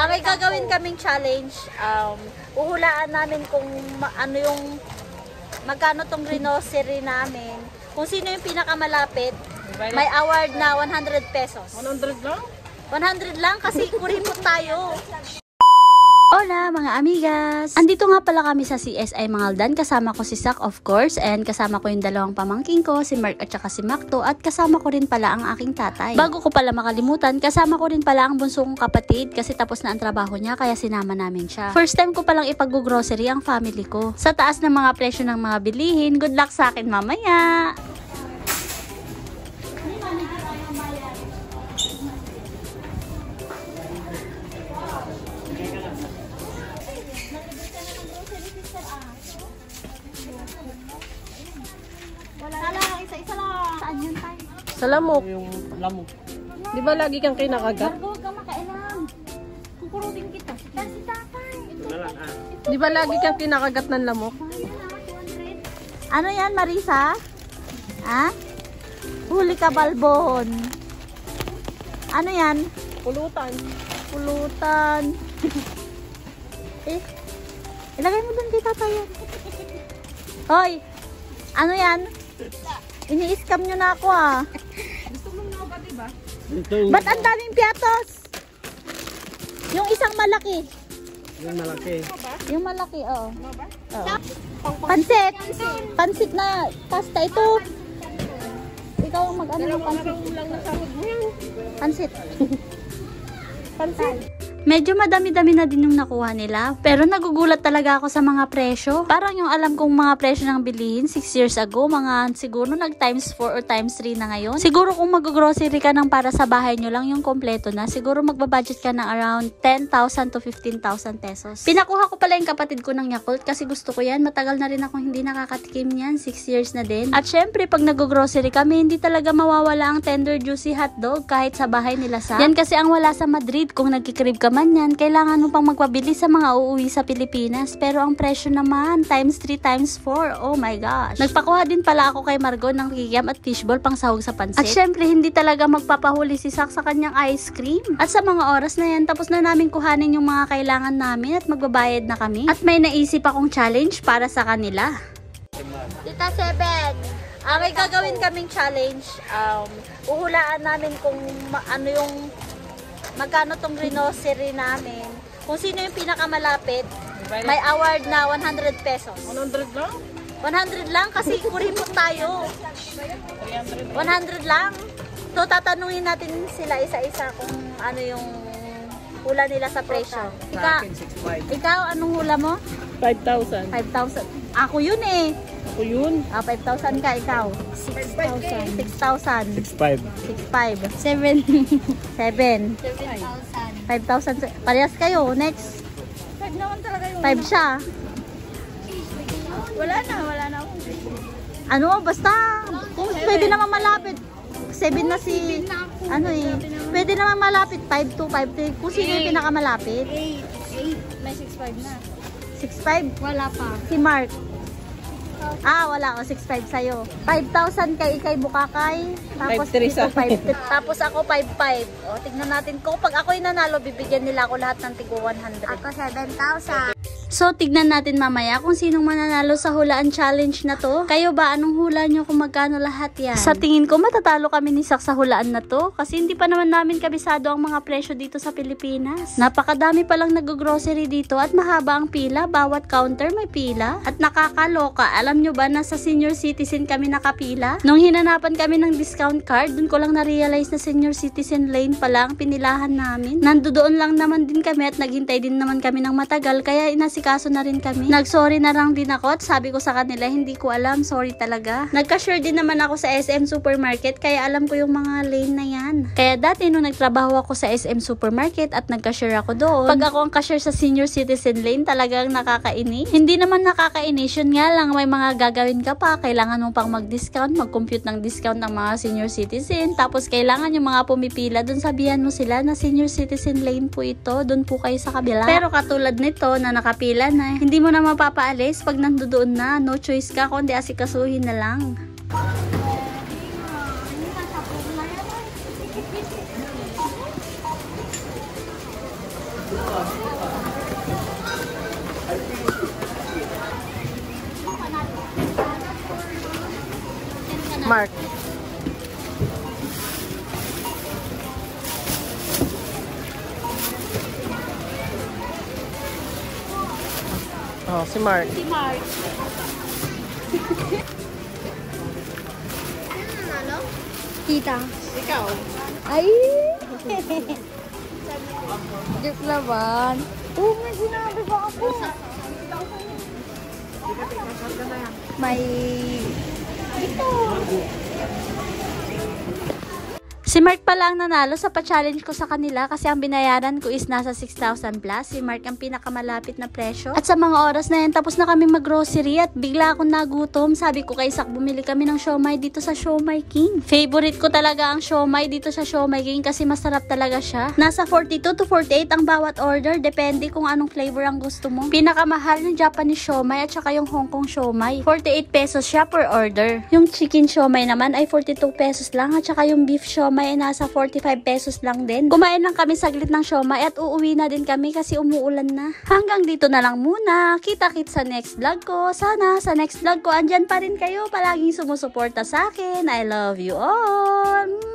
May gagawin kaming challenge. Uhulaan namin kung ano yung magkano tong grocery namin. Kung sino yung pinakamalapit, may award na 100 pesos. 100 lang? 100 lang kasi kuripot tayo. Hola mga amigas! Andito nga pala kami sa CSI Mangaldan. Kasama ko si Sak of course, and kasama ko yung dalawang pamangking ko, si Mark at saka si Macto, at kasama ko rin pala ang aking tatay. Bago ko pala makalimutan, kasama ko rin pala ang bunso kong kapatid kasi tapos na ang trabaho niya kaya sinama namin siya. First time ko palang ipag-grocery ang family ko. Sa taas ng mga presyo ng mga bilihin, good luck sa akin mamaya! Isa-isa lang. Saan yun tayo? Sa lamok. Yung lamok. Di ba lagi kang kinakagat? Huwag kang makailang. Kukurutin kita. Yan si tatay. Di ba lagi kang kinakagat ng lamok? Ano yan, Marisa? Ha? Huli ka, balbon. Ano yan? Pulutan. Pulutan. Ilagay mo dun kay tatay yan. Hoy! Ano yan? Ini-scam nyo na ako ah. Gusto mong nova, diba? Ba't ang daming piatos? Yung isang malaki. Yung malaki. Yung malaki, oo. Pansit. Pansit na pasta ito. Ikaw ang mag-ano ng pansit. Pansit. Pansit. Medyo madami-dami na din yung nakuha nila. Pero nagugulat talaga ako sa mga presyo. Parang yung alam kong mga presyo ng bilihin 6 years ago, mga siguro nag times 4 or times 3 na ngayon. Siguro kung mag-grocery ka ng para sa bahay nyo lang yung kompleto na, siguro magbabudget ka ng around 10,000 to 15,000 pesos. Pinakuha ko pala yung kapatid ko ng Yakult kasi gusto ko yan. Matagal na rin akong hindi nakakatikim yan. 6 years na din. At syempre, pag nag-grocery kami, hindi talaga mawawala ang tender juicy hotdog kahit sa bahay nila sa. Yan kasi ang wala sa Madrid. Kung nagkikrib ka man yan, kailangan mo pang magpabili sa mga uuwi sa Pilipinas. Pero ang presyo naman, times 3, times 4. Oh my gosh. Nagpakuha din pala ako kay Margo ng kikiam at fishball pang sahog sa pansit. At syempre, hindi talaga magpapahuli si Sak sa kanyang ice cream. At sa mga oras na yan, tapos na namin kuhanin yung mga kailangan namin at magbabayad na kami. At may naisip akong challenge para sa kanila. Tita Seven, may gagawin kaming challenge. Uhulaan namin kung ano yung magkano tong grocery namin. Kung sino yung pinakamalapit, may award na 100 pesos. 100 lang? 100 lang kasi kuripot tayo. 100 lang. So tatanungin natin sila isa-isa kung ano yung hula nila sa presyo. Ikaw, anong hula mo? 5,000. 5,000. Ako yun eh. Ako yun. 5,000 ka, ikaw. 6,000. 6,000. 6,500. 6,500. 7. 5,000. Parehas kayo. Next. 5 naman talaga yun. 5 siya. Wala na ako. Ano, basta. Kung pwede naman malapit. 7 na si, ano eh. Pwede naman malapit. 5-2, 5-3. Kung sino yung pinakamalapit. 8. May 6,500 na. 6,500. Wala pa. Si Mark. Wala. O, 6,500 sa'yo. 5,000 kay Ikay Bukakay. Tapos 5,300 tapos ako 5,500. O, tignan natin. Kung pag ako'y nanalo, bibigyan nila ako lahat ng tigo 100. Ako 7,000. So, tignan natin mamaya kung sinong mananalo sa hulaan challenge na to. Kayo ba, anong hula nyo kung magkano lahat yan? Sa tingin ko, matatalo kami ni Sak sa hulaan na to. Kasi hindi pa naman namin kabisado ang mga presyo dito sa Pilipinas. Napakadami palang nag-grocery dito at mahaba ang pila. Bawat counter may pila. At nakakaloka, alam nyo ba na sa senior citizen kami nakapila? Nung hinanapan kami ng discount card, dun ko lang na-realize na senior citizen lane pala ang pinilahan namin. Nandoon lang naman din kami at naghintay din naman kami ng matagal. Kaya kaso na rin kami. Nag-sorry na lang din ako at sabi ko sa kanila, hindi ko alam, sorry talaga. Nag-cashier din naman ako sa SM Supermarket kaya alam ko yung mga lane na yan. Kaya dati nung nagtrabaho ako sa SM Supermarket at nag-cashier ako doon, pag ako ang cashier sa senior citizen lane, talagang nakakainis. Hindi naman nakakainis, yun nga lang may mga gagawin ka pa. Kailangan mo pang mag-discount, mag-compute ng discount ng mga senior citizen. Tapos kailangan yung mga pumipila, doon sabihan mo sila na senior citizen lane po ito, doon po kayo sa kabila. Pero katulad nito na nakapila na, hindi mo na mapapaalis pag nandoon na. No choice ka kundi asikasuhin na lang. Mark. Oh, si Mark. Si Mark. Kita. Ikaw. Ay! Joke laban. Oh, may sinabi ba ako? May... Ito. Si Mark pala ang nanalo sa pa-challenge ko sa kanila kasi ang binayaran ko is nasa 6,000 plus. Si Mark ang pinakamalapit na presyo. At sa mga oras na yan, tapos na kami mag-grocery at bigla akong nagutom. Sabi ko kay Sak, bumili kami ng siomay dito sa Siomay King. Favorite ko talaga ang siomay dito sa Siomay King kasi masarap talaga siya. Nasa 42 to 48 ang bawat order. Depende kung anong flavor ang gusto mo. Pinakamahal yung Japanese siomay at saka yung Hong Kong siomay. 48 pesos siya per order. Yung chicken siomay naman ay 42 pesos lang at saka yung beef siomay ay nasa 45 pesos lang din. Kumain lang kami saglit ng siomay at uuwi na din kami kasi umuulan na. Hanggang dito na lang muna. Kita-kit sa next vlog ko. Sana sa next vlog ko andyan pa rin kayo. Palaging sumusuporta sa akin. I love you all.